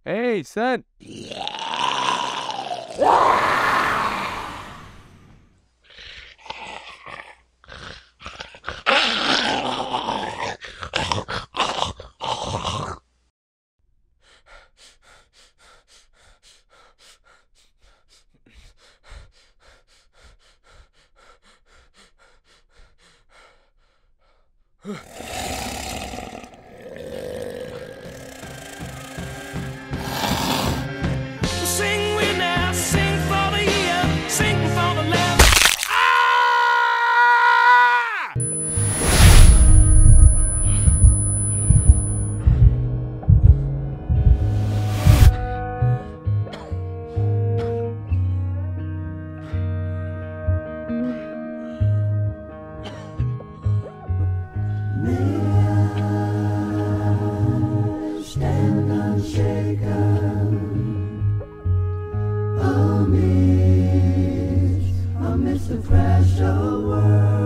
Hey, son. Sing we now, sing for the year, sing for the land. Ah! Stand unshaken amidst the crash of world.